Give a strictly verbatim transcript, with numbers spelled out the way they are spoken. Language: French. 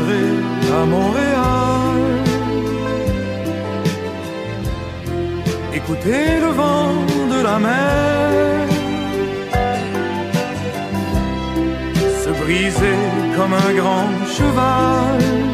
reviendrai à Montréal. Écouter le vent de la mer se briser comme un grand cheval.